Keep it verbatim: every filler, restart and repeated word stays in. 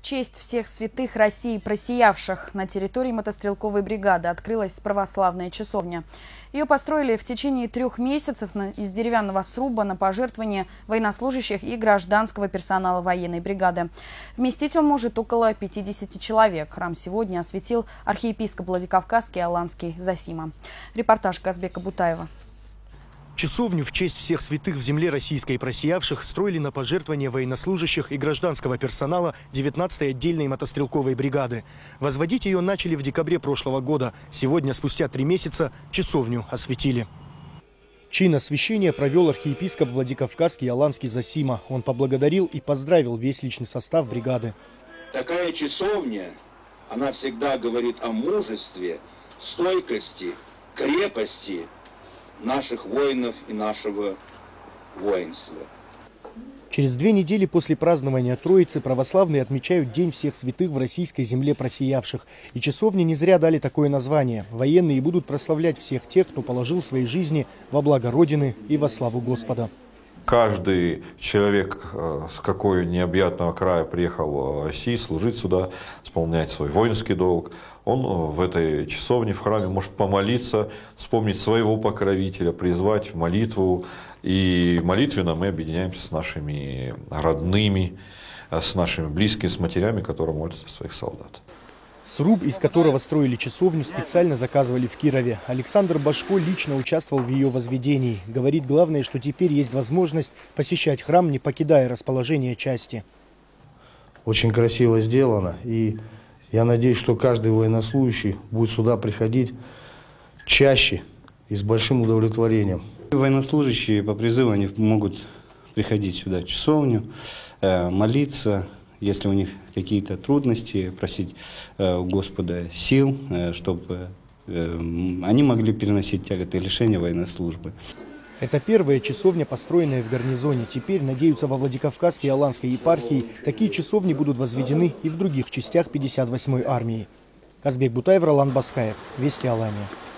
В честь всех святых России просиявших на территории мотострелковой бригады открылась православная часовня. Ее построили в течение трех месяцев из деревянного сруба на пожертвования военнослужащих и гражданского персонала военной бригады. Вместить он может около пятидесяти человек. Храм сегодня осветил архиепископ Владикавказский Аланский Зосима. Репортаж Казбека Бутаева. Часовню в честь всех святых в земле российской просиявших строили на пожертвования военнослужащих и гражданского персонала девятнадцатой отдельной мотострелковой бригады. Возводить ее начали в декабре прошлого года. Сегодня, спустя три месяца, часовню осветили. Чин освящения провел архиепископ Владикавказский Аланский Зосима. Он поблагодарил и поздравил весь личный состав бригады. Такая часовня, она всегда говорит о мужестве, стойкости, крепости наших воинов и нашего воинства. Через две недели после празднования Троицы православные отмечают День всех святых в российской земле просиявших. И часовне не зря дали такое название. Военные будут прославлять всех тех, кто положил свои жизни во благо Родины и во славу Господа. Каждый человек с какой необъятного края приехал в Россию служить сюда, исполнять свой воинский долг. Он в этой часовне, в храме может помолиться, вспомнить своего покровителя, призвать в молитву. И молитвенно мы объединяемся с нашими родными, с нашими близкими, с матерями, которые молятся за своих солдат. Сруб, из которого строили часовню, специально заказывали в Кирове. Александр Башко лично участвовал в ее возведении. Говорит, главное, что теперь есть возможность посещать храм, не покидая расположение части. Очень красиво сделано. И я надеюсь, что каждый военнослужащий будет сюда приходить чаще и с большим удовлетворением. Военнослужащие по призыву они могут приходить сюда в часовню, молиться. Если у них какие-то трудности, просить э, у Господа сил, э, чтобы э, они могли переносить тяготы и лишения военной службы. Это первая часовня, построенная в гарнизоне. Теперь, надеются, во Владикавказской и Аланской епархии такие часовни будут возведены и в других частях пятьдесят восьмой армии. Казбек Бутаев, Ролан Баскаев. Вести Алания.